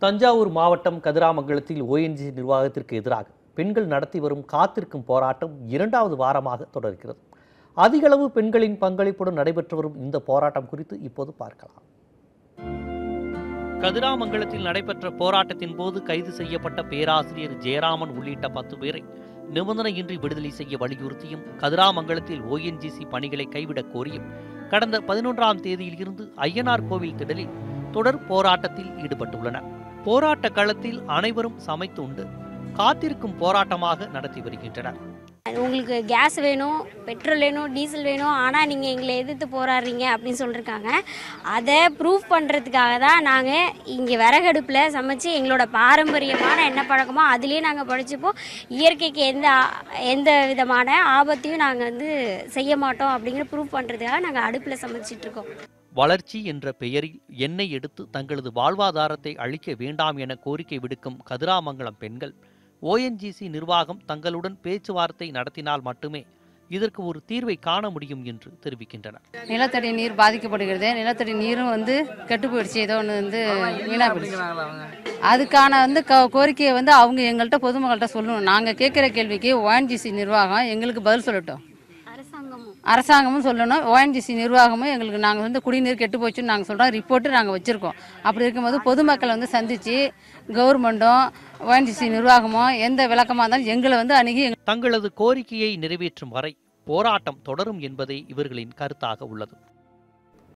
தஞ்சாவூர் மாவட்டம் கதிராமங்கலத்தில் ஓஎன்ஜிசி நிர்வாகத்திற்கு எதிராக பெண்கள் நடத்தி வரும் காத்திருக்கும் போராட்டம் 2வது வாரமாக தொடர்கிறது. அதிகளவு பெண்களின் பங்களிப்புடன் நடைபெற்று வரும் இந்த போராட்டம் குறித்து இப்போது பார்க்கலாம். கதிராமங்கலத்தில் நடைபெற்ற போராட்டத்தின் போது கைது செய்யப்பட்ட பேராசிரியர் ஜெயராமன் உள்ளிட்ட 10 பேரை நிபந்தனையின்றி விடுதலை செய்ய வலியுறுத்தியும் கதிராமங்கலத்தில் ஓஎன்ஜிசி பணிகளை கைவிடக் கோரியும் கடந்த 11ஆம் தேதியில் இருந்து ஐயனார் கோவில் திடலில் தொடர் போராட்டத்தில் ஈடுபட்டுள்ளனர். போராட்ட களத்தில் அனைவரும் சமைத்து உண்டு காத்திருக்கும் போராட்டமாக நடத்தி வருகின்றனர். உங்களுக்கு கேஸ் வேணும், பெட்ரோல் வேணும், டீசல் வேணும், ஆனால் நீங்கள் எங்களை எதிர்த்து போராடுறீங்க அப்படின்னு சொல்லியிருக்காங்க. அதை ப்ரூவ் பண்ணுறதுக்காக தான் நாங்கள் இங்கே விறகடுப்பில் சமைச்சு எங்களோட பாரம்பரியமான என்ன பழக்கமோ அதுலேயே நாங்கள் படிச்சுப்போம். இயற்கைக்கு எந்த விதமான ஆபத்தையும் நாங்கள் செய்ய மாட்டோம் அப்படிங்கிற ப்ரூவ் பண்ணுறதுக்காக நாங்கள் அடுப்பில் சமைச்சிட்ருக்கோம். வளர்ச்சி என்ற பெயரில் எண்ணெய் எடுத்து தங்களது வாழ்வாதாரத்தை அளிக்க வேண்டாம் என கோரிக்கை விடுக்கும் கதிராமங்கலம் பெண்கள் ஓஎன்ஜிசி நிர்வாகம் தங்களுடன் பேச்சுவார்த்தை நடத்தினால் மட்டுமே இதற்கு ஒரு தீர்வை காண முடியும் என்று தெரிவிக்கின்றனர். நிலத்தடி நீர் பாதிக்கப்படுகிறது. நிலத்தடி நீரும் கெட்டு போயிடுச்சு. ஏதோ ஒன்று வீணா போயிடுச்சு. அதுக்கான கோரிக்கையை அவங்க எங்கள்கிட்ட பொதுமக்கள்கிட்ட சொல்லணும். நாங்கள் கேட்குற கேள்விக்கு ஓஎன்ஜிசி நிர்வாகம் எங்களுக்கு பதில் சொல்லட்டும். அரசாங்கமும் சொல்லணும், ஓஎன்ஜிசி நிர்வாகமும் எங்களுக்கு நாங்கள் குடிநீர் கெட்டு போச்சுன்னு நாங்கள் சொல்கிறோம். ரிப்போர்ட்டு நாங்கள் வச்சுருக்கோம். அப்படி இருக்கும்போது பொதுமக்களை சந்தித்து கவர்மெண்ட்டும் ஓஎன்ஜிசி நிர்வாகமும் எந்த விளக்கமாக இருந்தாலும் எங்களை அணுகி தங்களது கோரிக்கையை நிறைவேற்றும் வரை போராட்டம் தொடரும் என்பதே இவர்களின் கருத்தாக உள்ளது.